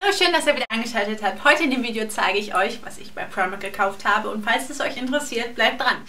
Hallo, schön, dass ihr wieder eingeschaltet habt. Heute in dem Video zeige ich euch, was ich bei Primark gekauft habe, und falls es euch interessiert, bleibt dran.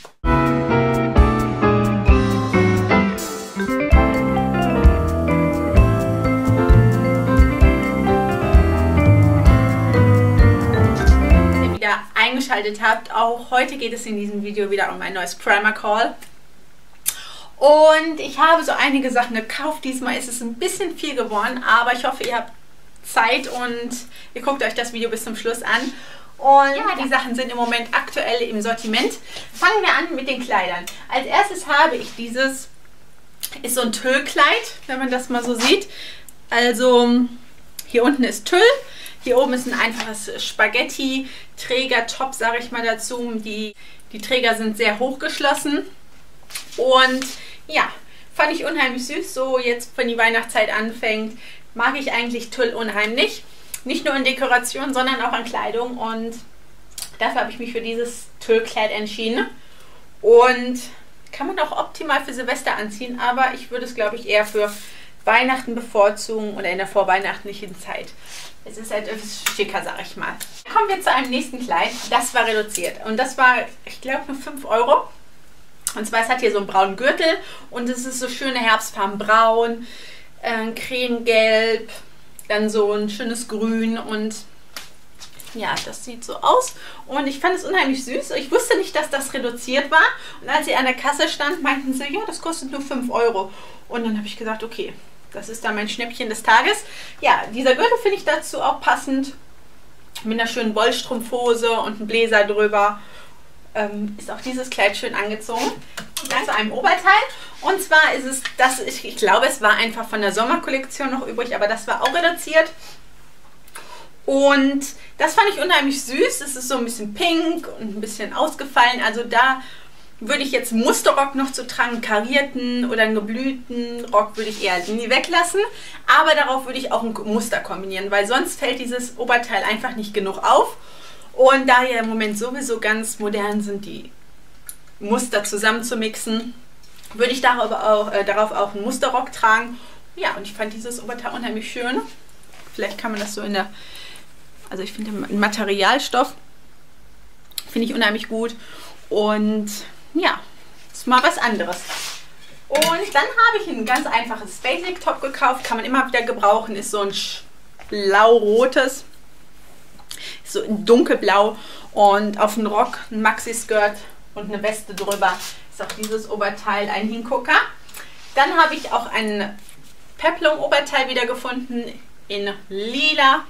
Wenn ihr wieder eingeschaltet habt, auch heute geht es in diesem Video wieder um ein neues Primark Haul. Und ich habe so einige Sachen gekauft. Diesmal ist es ein bisschen viel geworden, aber ich hoffe, ihr habt Zeit und ihr guckt euch das Video bis zum Schluss an. Und ja, die Sachen sind im Moment aktuell im Sortiment. Fangen wir an mit den Kleidern. Als erstes habe ich dieses, ist so ein Tüllkleid, wenn man das mal so sieht. Also hier unten ist Tüll, hier oben ist ein einfaches Spaghetti-Träger-Top, sage ich mal dazu. Die Träger sind sehr hochgeschlossen und ja, fand ich unheimlich süß, so jetzt, wenn die Weihnachtszeit anfängt. Mag ich eigentlich Tüll unheimlich. Nicht nur in Dekoration, sondern auch an Kleidung. Und dafür habe ich mich für dieses Tüllkleid entschieden. Und kann man auch optimal für Silvester anziehen. Aber ich würde es, glaube ich, eher für Weihnachten bevorzugen oder in der vorweihnachtlichen Zeit. Es ist halt etwas schicker, sage ich mal. Kommen wir zu einem nächsten Kleid. Das war reduziert. Und das war, ich glaube, nur 5 Euro. Und zwar, es hat hier so einen braunen Gürtel. Und es ist so schöne Herbstfarben braun. Cremegelb, dann so ein schönes Grün und ja, das sieht so aus und ich fand es unheimlich süß. Ich wusste nicht, dass das reduziert war und als sie an der Kasse stand, meinten sie, ja, das kostet nur 5 Euro und dann habe ich gesagt, okay, das ist dann mein Schnäppchen des Tages. Ja, dieser Gürtel finde ich dazu auch passend mit einer schönen Wollstrumpfhose und einem Bläser drüber. Ist auch dieses Kleid schön angezogen. Dann zu einem Oberteil. Und zwar ist es, das, ich glaube, es war einfach von der Sommerkollektion noch übrig, aber das war auch reduziert. Und das fand ich unheimlich süß. Es ist so ein bisschen pink und ein bisschen ausgefallen. Also da würde ich jetzt Musterrock noch zu tragen, karierten oder einen geblühten Rock würde ich eher nie weglassen. Aber darauf würde ich auch ein Muster kombinieren, weil sonst fällt dieses Oberteil einfach nicht genug auf. Und da ja im Moment sowieso ganz modern sind, die Muster zusammen zu mixen, würde ich darauf auch einen Musterrock tragen. Ja, und ich fand dieses Oberteil unheimlich schön. Vielleicht kann man das so in der, also ich finde den Materialstoff, finde ich unheimlich gut. Und ja, ist mal was anderes. Und dann habe ich ein ganz einfaches Basic Top gekauft, kann man immer wieder gebrauchen, ist so ein blau-rotes. So in dunkelblau und auf den Rock ein Maxi-Skirt und eine Weste drüber ist auch dieses Oberteil ein Hingucker. Dann habe ich auch ein Peplum-Oberteil wieder gefunden in lila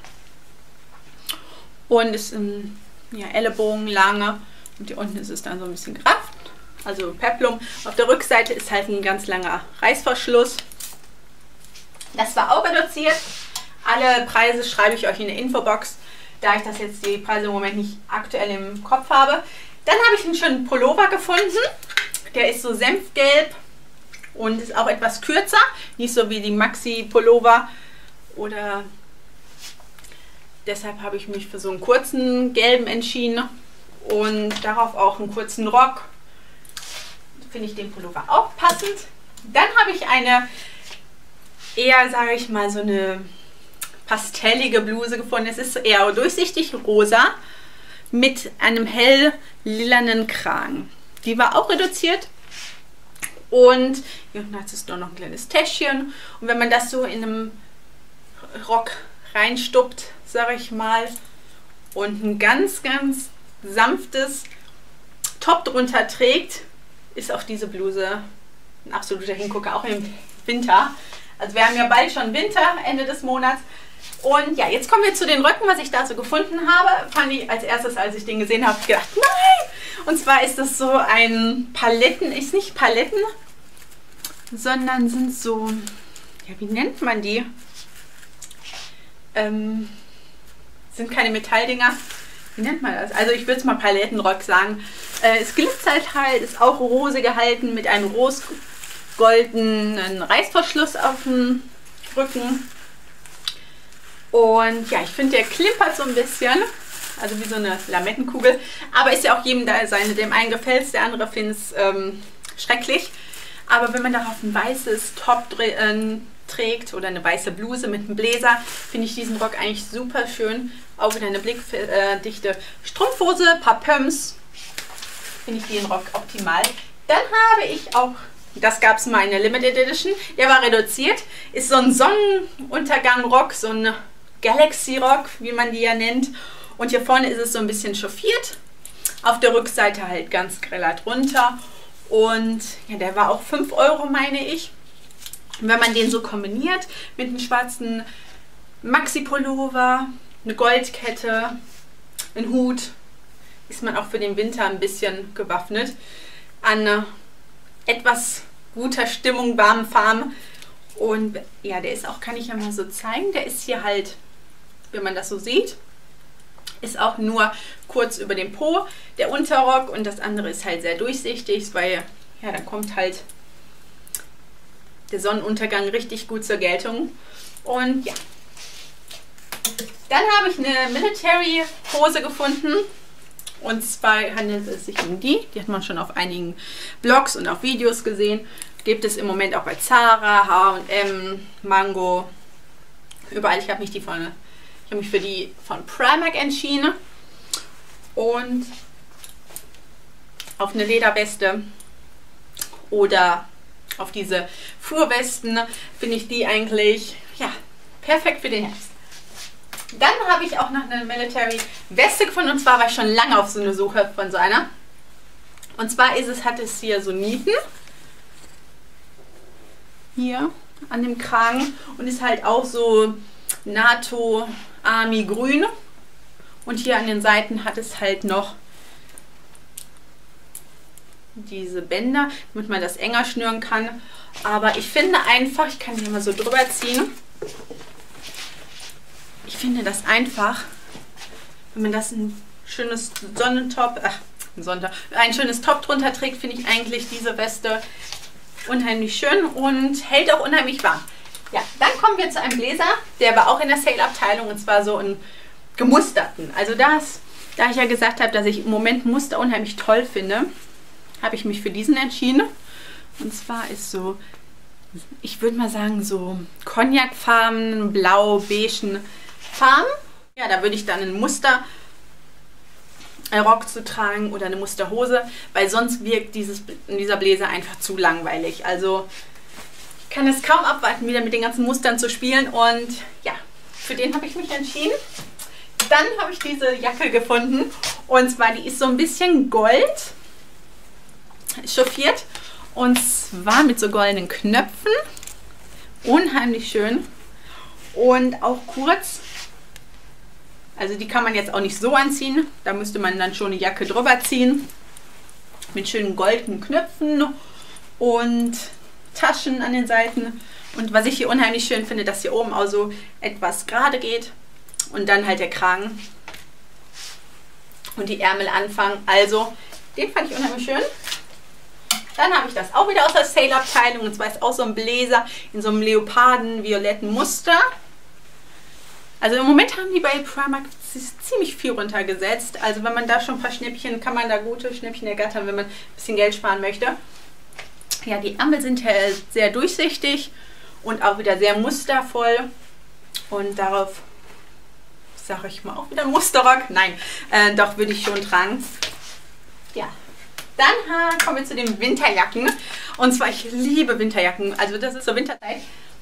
und ist in ja, Ellenbogenlange und hier unten ist es dann so ein bisschen gerafft. Also Peplum. Auf der Rückseite ist halt ein ganz langer Reißverschluss. Das war auch reduziert. Alle Preise schreibe ich euch in der Infobox, da ich das jetzt die Preise im Moment nicht aktuell im Kopf habe. Dann habe ich einen schönen Pullover gefunden. Der ist so senfgelb und ist auch etwas kürzer. Nicht so wie die Maxi-Pullover. Oder deshalb habe ich mich für so einen kurzen gelben entschieden. Und darauf auch einen kurzen Rock. Finde ich den Pullover auch passend. Dann habe ich eine eher, sage ich mal, so eine pastellige Bluse gefunden. Es ist eher durchsichtig rosa mit einem hell lilanen Kragen. Die war auch reduziert und hier hat es nur noch ein kleines Täschchen und wenn man das so in einem Rock reinstuppt, sage ich mal, und ein ganz, ganz sanftes Top drunter trägt, ist auch diese Bluse ein absoluter Hingucker, auch im Winter. Also wir haben ja bald schon Winter, Ende des Monats. Und ja, jetzt kommen wir zu den Röcken, was ich da so gefunden habe. Fand ich als erstes, als ich den gesehen habe, gedacht, nein! Und zwar ist das so ein Paletten, ist nicht Paletten, sondern sind so, ja, wie nennt man die? Sind keine Metalldinger. Wie nennt man das? Also ich würde es mal Palettenrock sagen. Es glitzert halt, ist auch rose gehalten mit einem rot-goldenen Reißverschluss auf dem Rücken. Und ja, ich finde, der klimpert so ein bisschen, also wie so eine Lamettenkugel, aber ist ja auch jedem da seine, dem einen gefällt es, der andere findet es schrecklich. Aber wenn man darauf ein weißes Top trägt oder eine weiße Bluse mit einem Bläser, finde ich diesen Rock eigentlich super schön. Auch wieder eine blickdichte Strumpfhose, ein paar Pumps, finde ich den Rock optimal. Dann habe ich auch, das gab es mal in der Limited Edition, der war reduziert, ist so ein Sonnenuntergang-Rock, so ein Galaxy-Rock, wie man die ja nennt. Und hier vorne ist es so ein bisschen chauffiert. Auf der Rückseite halt ganz greller drunter. Und ja, der war auch 5 Euro, meine ich. Und wenn man den so kombiniert mit einem schwarzen Maxi-Pullover, eine Goldkette, einen Hut, ist man auch für den Winter ein bisschen gewaffnet. An etwas guter Stimmung, warmen Farben. Und ja, der ist auch, kann ich ja mal so zeigen, der ist hier halt, wenn man das so sieht, ist auch nur kurz über dem Po der Unterrock und das andere ist halt sehr durchsichtig, weil ja, da kommt halt der Sonnenuntergang richtig gut zur Geltung. Und ja, dann habe ich eine Military Hose gefunden und zwar handelt es sich um die hat man schon auf einigen Blogs und auf Videos gesehen. Gibt es im Moment auch bei Zara, H&M, Mango, überall. Ich habe mich für die von Primark entschieden und auf eine Lederweste oder auf diese Fuhrwesten finde ich die eigentlich ja, perfekt für den Herbst. Dann habe ich auch noch eine Military Weste gefunden und zwar war ich schon lange auf so eine Suche von so einer. Und zwar hat es hier so Nieten hier an dem Kragen und ist halt auch so NATO Army grün und hier an den Seiten hat es halt noch diese Bänder, damit man das enger schnüren kann. Aber ich finde einfach, ich kann hier mal so drüber ziehen, ich finde das einfach, wenn man das ein schönes ein schönes Top drunter trägt, finde ich eigentlich diese Weste unheimlich schön und hält auch unheimlich warm. Ja, dann kommen wir zu einem Bläser, der war auch in der Sale-Abteilung und zwar so einen gemusterten. Also da ich ja gesagt habe, dass ich im Moment Muster unheimlich toll finde, habe ich mich für diesen entschieden. Und zwar ist so, ich würde mal sagen, so Cognacfarben, blau-beigen Farben. Ja, da würde ich dann ein Muster Rock zu tragen oder eine Musterhose, weil sonst wirkt dieser Bläser einfach zu langweilig. Also ich kann es kaum abwarten, wieder mit den ganzen Mustern zu spielen und ja, für den habe ich mich entschieden. Dann habe ich diese Jacke gefunden und zwar, die ist so ein bisschen gold chauffiert und zwar mit so goldenen Knöpfen. Unheimlich schön und auch kurz. Also die kann man jetzt auch nicht so anziehen. Da müsste man dann schon eine Jacke drüber ziehen. Mit schönen goldenen Knöpfen und Taschen an den Seiten. Und was ich hier unheimlich schön finde, dass hier oben auch so etwas gerade geht. Und dann halt der Kragen. Und die Ärmel anfangen. Also den fand ich unheimlich schön. Dann habe ich das auch wieder aus der Sale-Abteilung. Und zwar ist auch so ein Bläser in so einem leoparden-violetten Muster. Also im Moment haben die bei Primark ziemlich viel runtergesetzt. Also wenn man da schon ein paar Schnäppchen, kann man da gute Schnäppchen ergattern, wenn man ein bisschen Geld sparen möchte. Ja, die Ärmel sind sehr durchsichtig und auch wieder sehr mustervoll. Und darauf sage ich mal auch wieder Musterrock. Nein, doch würde ich schon tragen. Ja, dann kommen wir zu den Winterjacken. Und zwar, ich liebe Winterjacken. Also das ist so Winterzeit.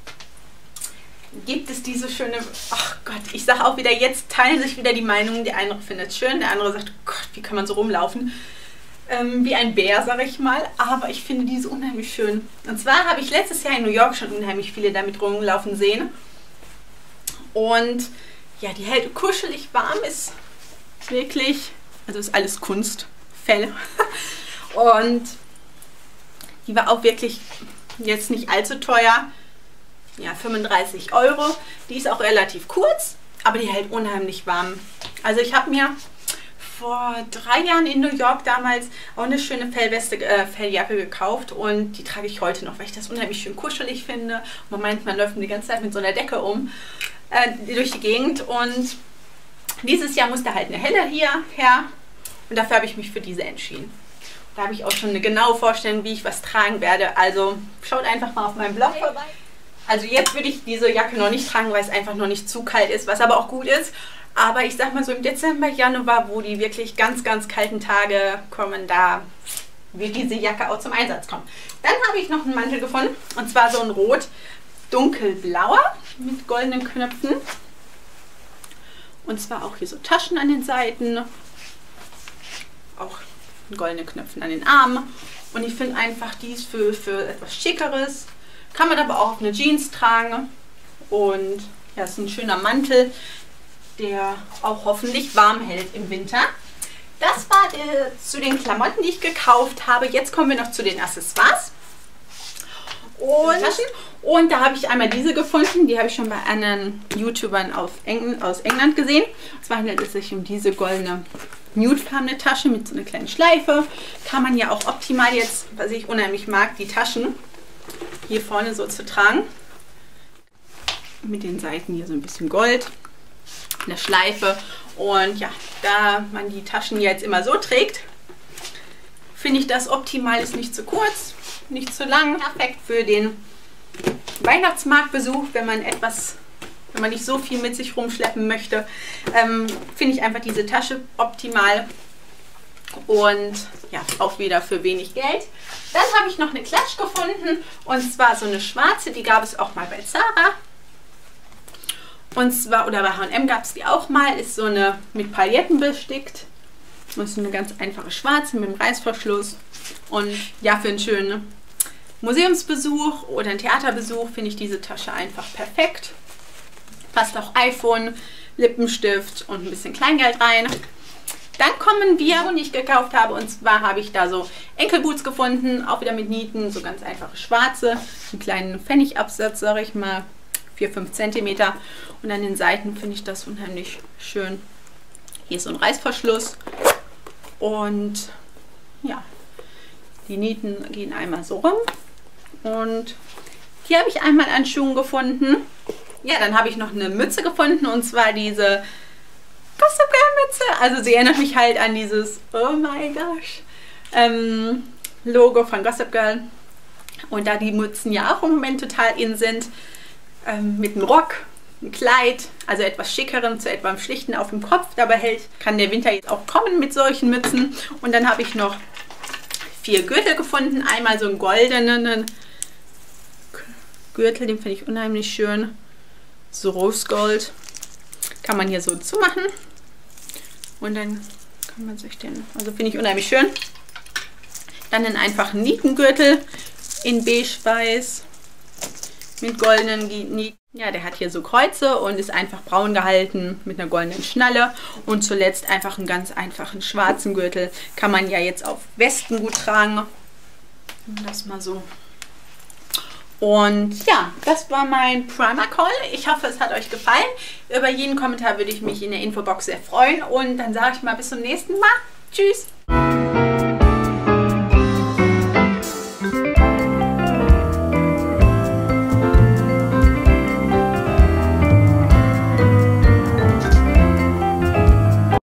Gibt es diese schöne, ach Gott, ich sage auch wieder, jetzt teilen sich wieder die Meinungen. Der eine findet es schön, der andere sagt, oh Gott, wie kann man so rumlaufen? Wie ein Bär, sage ich mal. Aber ich finde diese unheimlich schön. Und zwar habe ich letztes Jahr in New York schon unheimlich viele damit rumlaufen sehen. Und ja, die hält kuschelig warm, ist wirklich, also ist alles Kunstfell. Und die war auch wirklich jetzt nicht allzu teuer. Ja, 35 Euro. Die ist auch relativ kurz, aber die hält unheimlich warm. Also ich habe mir vor 3 Jahren in New York damals auch eine schöne Felljacke gekauft und die trage ich heute noch, weil ich das unheimlich schön kuschelig finde. Man meint, man läuft die ganze Zeit mit so einer Decke durch die Gegend und dieses Jahr musste halt eine helle hier her und dafür habe ich mich für diese entschieden. Da habe ich auch schon eine genaue Vorstellung, wie ich was tragen werde. Also schaut einfach mal auf meinem Blog vorbei. Also jetzt würde ich diese Jacke noch nicht tragen, weil es einfach noch nicht zu kalt ist, was aber auch gut ist. Aber ich sag mal so im Dezember, Januar, wo die wirklich ganz, ganz kalten Tage kommen, da wird diese Jacke auch zum Einsatz kommen. Dann habe ich noch einen Mantel gefunden, und zwar so ein rot dunkelblauer mit goldenen Knöpfen. Und zwar auch hier so Taschen an den Seiten, auch goldene Knöpfe an den Armen. Und ich finde einfach, die ist für etwas Schickeres. Kann man aber auch auf eine Jeans tragen. Und ja, ist ein schöner Mantel, der auch hoffentlich warm hält im Winter. Das war zu den Klamotten, die ich gekauft habe. Jetzt kommen wir noch zu den Accessoires und Taschen. Und da habe ich einmal diese gefunden. Die habe ich schon bei anderen YouTubern aus England gesehen. Und zwar handelt es sich um diese goldene nudefarbene Tasche mit so einer kleinen Schleife. Kann man ja auch optimal jetzt, was ich unheimlich mag, die Taschen hier vorne so zu tragen. Mit den Seiten hier so ein bisschen Gold. Eine Schleife. Und ja, da man die Taschen jetzt immer so trägt, finde ich das optimal. Ist nicht zu kurz, nicht zu lang. Perfekt für den Weihnachtsmarktbesuch, wenn man nicht so viel mit sich rumschleppen möchte, finde ich einfach diese Tasche optimal. Und ja, auch wieder für wenig Geld. Dann habe ich noch eine Klatsch gefunden, und zwar so eine schwarze, die gab es auch mal bei Zara. Und zwar, oder bei H&M gab es die auch mal, ist so eine mit Pailletten bestickt. Das ist eine ganz einfache schwarze mit dem Reißverschluss. Und ja, für einen schönen Museumsbesuch oder einen Theaterbesuch finde ich diese Tasche einfach perfekt. Passt auch iPhone, Lippenstift und ein bisschen Kleingeld rein. Dann kommen wir, die ich gekauft habe, und zwar habe ich da so Enkelboots gefunden, auch wieder mit Nieten, so ganz einfache schwarze, einen kleinen Pfennigabsatz, sage ich mal, 4-5 cm. Und an den Seiten finde ich das unheimlich schön. Hier ist so ein Reißverschluss und ja, die Nieten gehen einmal so rum. Und hier habe ich einmal an Schuhen gefunden. Ja, dann habe ich noch eine Mütze gefunden, und zwar diese Gossip Girl Mütze. Also sie erinnert mich halt an dieses Oh my gosh Logo von Gossip Girl. Und da die Mützen ja auch im Moment total in sind, mit einem Rock, ein Kleid, also etwas schickeren zu etwas schlichten auf dem Kopf. Dabei kann der Winter jetzt auch kommen mit solchen Mützen. Und dann habe ich noch 4 Gürtel gefunden. Einmal so einen goldenen Gürtel, den finde ich unheimlich schön. So Rose Gold. Kann man hier so zumachen. Und dann kann man sich den, also finde ich unheimlich schön. Dann einen einfachen Nietengürtel in beige-weiß mit goldenen Nieten. Ja, der hat hier so Kreuze und ist einfach braun gehalten mit einer goldenen Schnalle. Und zuletzt einfach einen ganz einfachen schwarzen Gürtel. Kann man ja jetzt auf Westen gut tragen. Das mal so. Und ja, das war mein Primer-Call. Ich hoffe, es hat euch gefallen. Über jeden Kommentar würde ich mich in der Infobox sehr freuen. Und dann sage ich mal bis zum nächsten Mal. Tschüss!